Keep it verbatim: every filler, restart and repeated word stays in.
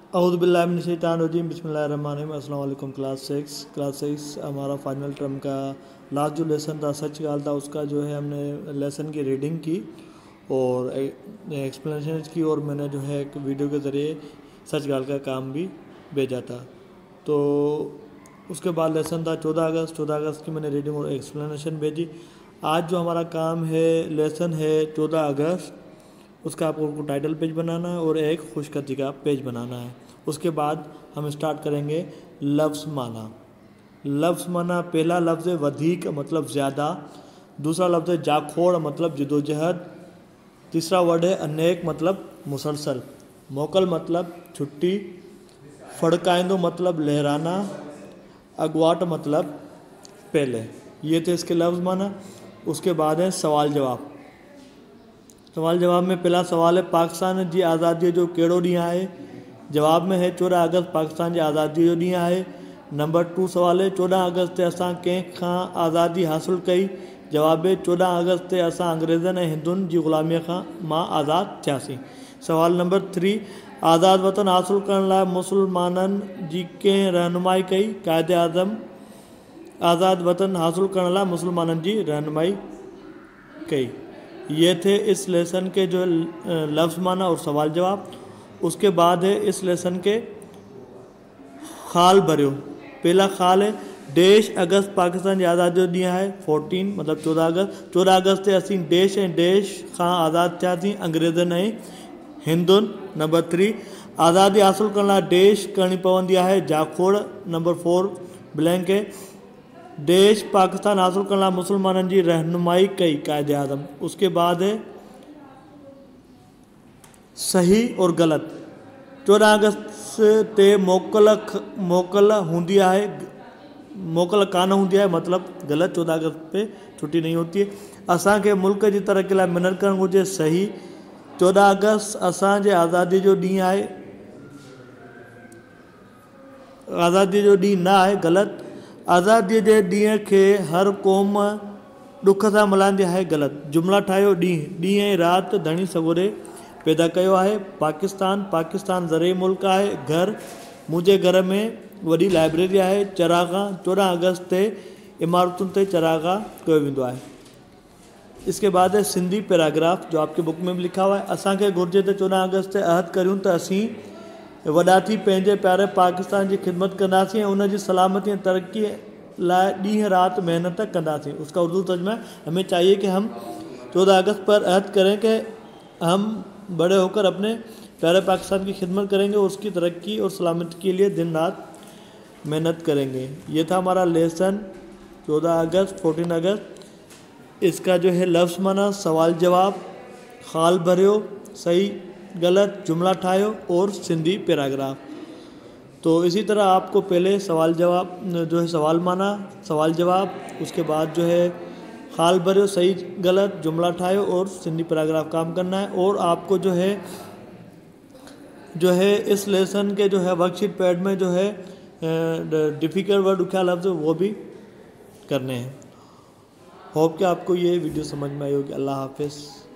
اعوذ باللہ من الشیطان الرجیم بسم اللہ الرحمن الرحیم۔ السلام علیکم کلاس سکس کلاس سکس ہمارا فائنل ٹرم کا لاسٹ جو لیسن تھا سچ گال تھا، اس کا جو ہے ہم نے لیسن کی ریڈنگ کی اور ایکسپلینیشن کی، اور میں نے جو ہے ایک ویڈیو کے ذریعے سچ گال کا کام بھی بھیجا تھا۔ تو اس کے بعد لیسن تھا چودہ اگست چودہ اگست کی میں نے ریڈنگ اور ایکسپلینیشن بھیجی۔ آج جو ہمارا کام ہے لیسن ہے چودہ اگست، اس کا آپ کو ٹائٹل پیج بنانا ہے اور ایک خوش خطی کا پیج بنانا ہے۔ اس کے بعد ہم اسٹارٹ کریں گے لفظ معنی۔ لفظ معنی، پہلا لفظ ہے ودھیک مطلب زیادہ، دوسرا لفظ ہے جاکھوڑ مطلب جدوجہد، تیسرا ورڈ ہے انیک مطلب مسلسل، موکل مطلب چھٹی، فڑکائندو مطلب لہرانا، اگواٹ مطلب پہلے۔ یہ تھے اس کے لفظ معنی۔ اس کے بعد ہے سوال جواب۔ سوال جواب میں پہلا سوال ہے پاکستان جی آزادی جو کیڑو ڈینہं ہے؟ جواب میں ہے چودہ اگست پاکستان جی آزادی جو ڈینہं ہے۔ نمبر ٹو سوال ہے چودہ اگست تے اساں کنहिं کھان آزادی حاصل کئی؟ جواب ہے چودہ اگست تے اساں انگریزن ऐं ہندن جی غلامی کھان ماں آزاد تھیاسیں۔ سوال نمبر تھری آزاد وطن حاصل کرن لاءِ مسلمانن جی कंहिं रहनुमाई कई؟ قائد اعظم آزاد وطن حاصل کرن لاءِ مسلمانن جی رہنمائی کئی۔ یہ تھے اس لیسن کے جو لفظ معنی اور سوال جواب۔ اس کے بعد ہے اس لیسن کے خال بھریو۔ پہلا خال ہے ڈیش اگست پاکستان جی آزادی جو ڈینہं ہے فورٹین مطلب چودہ اگست چودہ اگست تے اسیں ڈیش ऐं ڈیش کھان آزاد تھیاسیں انگریزن ऐं ہندن۔ نمبر تھری آزادی حاصل کرن لاءِ ڈیش کرنی پوندی ہے جاکھوڑ۔ نمبر فور بلینک ہے ڈیش پاکستان حاصل کرن لاءِ مسلمانن جی رہنمائی کئی قائد اعظم۔ اس کے بعد ہے صحیح اور غلط۔ چودہ اگست تے موکل موکل ہوندی ہے موکل کان ہوندی ہے مطلب غلط، چودہ اگست پہ چھٹی نہیں ہوتی ہے۔ اساں کے ملک جی ترقی لاءِ محنت کرن گھرجے صحیح۔ چودہ اگست اساں جے آزادی جو ڈینہं ہے، آزادی جو ڈینہं نہ ہے غلط۔ آزادی جے ڈینہं کے ہر قوم ڈکھ سان ملائندی ہے غلط۔ جملہ ٹھاहियो ڈینہं ڈینہं رات دھنی سگورے پیدا کیو ہے۔ پاکستان پاکستان زرعی ملک ہے۔ گھر مجھے گھر میں وڈی لائبریری ہے۔ چراغاں چودہ اگست تے عمارتن تے چراغاں کیو ویندو ہے۔ اس کے بعد ہے سندھی پیراگراف جو آپ کے بک میں بھی لکھا ہوا ہے۔ اساں کے گھرجے تے چودہ اگست تے عہد کریوں تے اسیں وڈا تھی پنहिंजे پیارے پاکستان جی خدمت کنداسیں ऐं उन जी सलामती ऐं तरक्की लाइ ॾींहं रात मेहनत कंदासीं। उसका उर्दू तर्जुमा है हमें चाहिए कि हम चौदह अगस्त पर अहद करें कि हम बड़े होकर अपने प्यारे पाकिस्तान की खिदमत करेंगे और उसकी तरक्की और सलामती के लिए दिन रात मेहनत करेंगे। ये था हमारा लेसन चौदह अगस्त फोर्टीन अगस्त। इसका जो है लफ्ज़ माना, सवाल जवाब, खाल भरियो, सही गलत, जुमला ठाहियो और सिंधी पैराग्राफ। तो इसी तरह आपको पहले सवाल जवाब जो है सवाल माना, सवाल जवाब, उसके बाद जो है खाल भरियो, सही गलत, जुमला ठाहियो और सिंधी पैराग्राफ काम करना है। और आपको जो है जो है इस लेसन के जो है वर्कशीट पैड में जो है डिफ़िकल्ट वर्ड उठा लफ्ज़ वो भी करने हैं। होप कि आपको ये वीडियो समझ में आई होगी। अल्लाह हाफिज़।